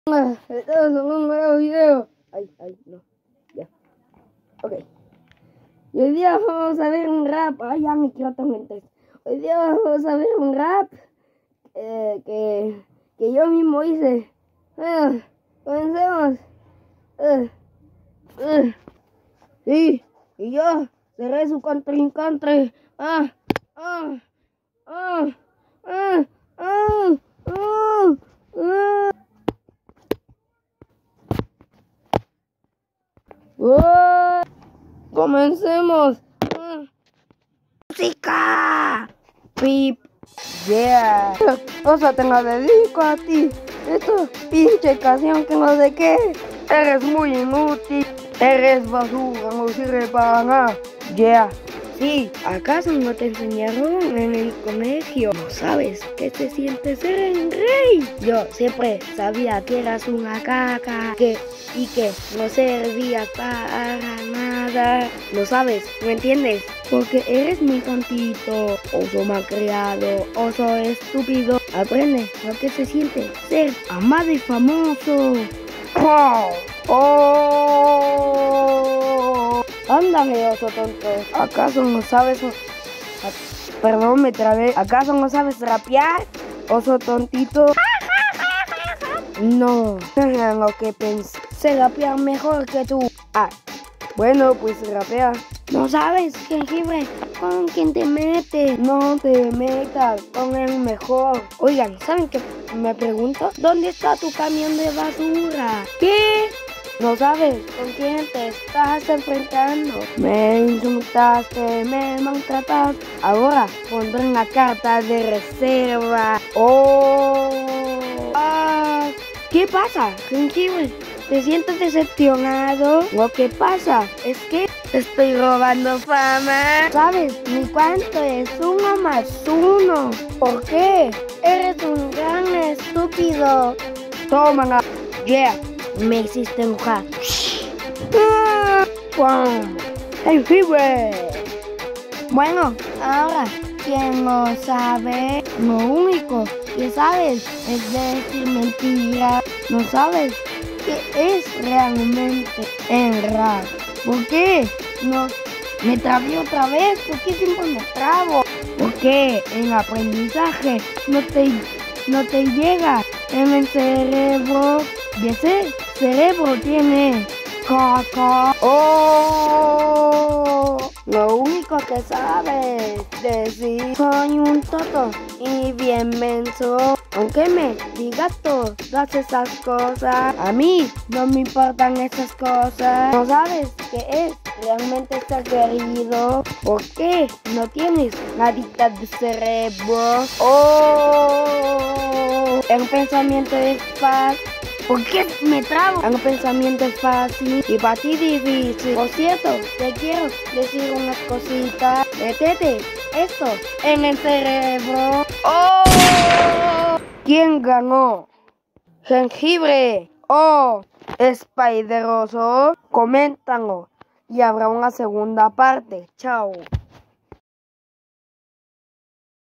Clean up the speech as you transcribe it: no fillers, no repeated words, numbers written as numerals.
Estamos en un nuevo video. Ay, no. Ya. Ok. Y hoy día vamos a ver un rap. Ay, ya me quiero tormentar. Hoy día vamos a ver un rap que yo mismo hice. Comencemos. Sí, y yo seré su contrincante. Comencemos. Música. Pip. Yeah. O sea, te la dedico a ti. Esto pinche canción que no sé qué. Eres muy inútil. Eres basura, no sirve para nada. Yeah. Sí, ¿acaso no te enseñaron en el colegio? ¿No sabes qué se siente ser el rey? Yo siempre sabía que eras una caca y que no servías para nada. ¿Lo sabes? ¿Me entiendes? Porque eres muy tontito, oso malcriado, oso estúpido. Aprende lo que se siente ser amado y famoso. Ándale, oso tonto. ¿Acaso no sabes? Perdón, me trabé. ¿Acaso no sabes rapear? Oso tontito. No, lo que pensé. Se rapea mejor que tú. Bueno, pues rapea. No sabes, jengibre, con quién te metes. No te metas con el mejor. Oigan, ¿saben qué me pregunto? ¿Dónde está tu camión de basura? ¿Qué? ¿No sabes con quién te estás enfrentando? Me insultaste, me maltrataste. Ahora pondré una carta de reserva. ¿Qué pasa, jengibre? ¿Te sientes decepcionado? Lo que pasa es que te estoy robando fama. ¿Sabes ni cuánto es 1 más 1? ¿Por qué? Eres un gran estúpido. Tómala. Yeah. Me hiciste enojar. ¡Jengibre! Bueno, ahora, quien no sabe, lo único que sabes es decir mentiras. No sabes qué es realmente el rap. ¿Por qué? No, me trabé otra vez. ¿Por qué siempre me trabo? Porque el aprendizaje no te llega en el cerebro. Y ese cerebro tiene caca. Lo único que sabes decir soy un toto y bien menso. Aunque me digas todas esas cosas, a mí no me importan esas cosas. No sabes qué es realmente estar querido. ¿Por qué no tienes nadita de cerebro? El pensamiento es fácil. ¿Por qué me trabo? El pensamiento es fácil y para ti difícil. Por cierto, te quiero decir unas cositas. Métete esto en el cerebro. ¿Quién ganó? ¿Jengibre o Spideroso? Coméntanlo y habrá una segunda parte. Chao.